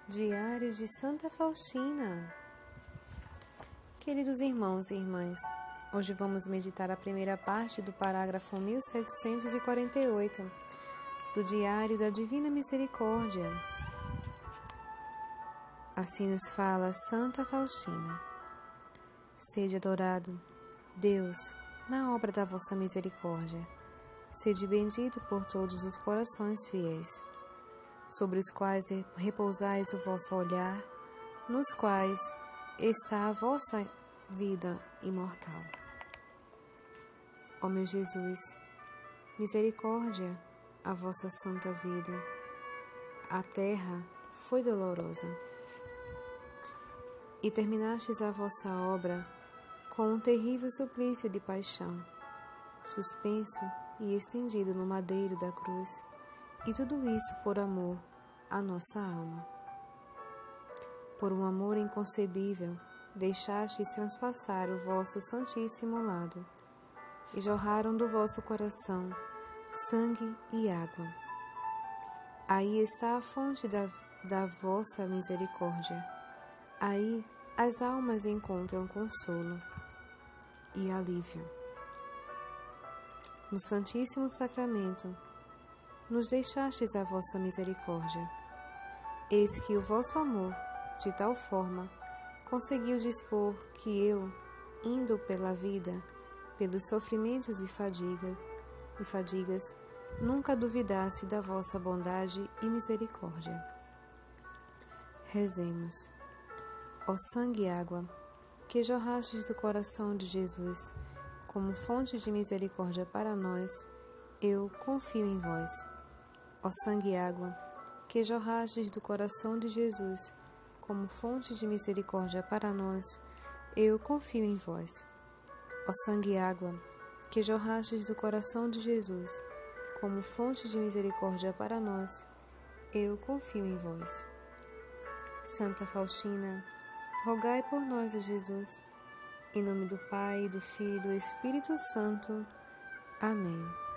Diário de Santa Faustina. Queridos irmãos e irmãs, hoje vamos meditar a primeira parte do parágrafo 1748 do Diário da Divina Misericórdia. Assim nos fala Santa Faustina: Sede adorado, Deus, na obra da vossa misericórdia. Sede bendito por todos os corações fiéis, sobre os quais repousais o vosso olhar, nos quais está a vossa vida imortal. Ó meu Jesus, misericórdia a vossa santa vida. A terra foi dolorosa, e terminastes a vossa obra com um terrível suplício de paixão, suspenso e estendido no madeiro da cruz, e tudo isso por amor à nossa alma. Por um amor inconcebível, deixastes transpassar o vosso santíssimo lado, e jorraram do vosso coração sangue e água. Aí está a fonte da vossa misericórdia. Aí as almas encontram consolo e alívio. No Santíssimo Sacramento, nos deixastes a vossa misericórdia. Eis que o vosso amor, de tal forma, conseguiu dispor que eu, indo pela vida, pelos sofrimentos e fadigas, nunca duvidasse da vossa bondade e misericórdia. Rezemos. Ó sangue e água, que jorrastes do coração de Jesus, como fonte de misericórdia para nós, eu confio em vós. Ó sangue e água, que jorrastes do coração de Jesus, como fonte de misericórdia para nós, eu confio em vós. Ó sangue e água, que jorrastes do coração de Jesus, como fonte de misericórdia para nós, eu confio em vós. Santa Faustina, rogai por nós a Jesus. Em nome do Pai, do Filho e do Espírito Santo. Amém.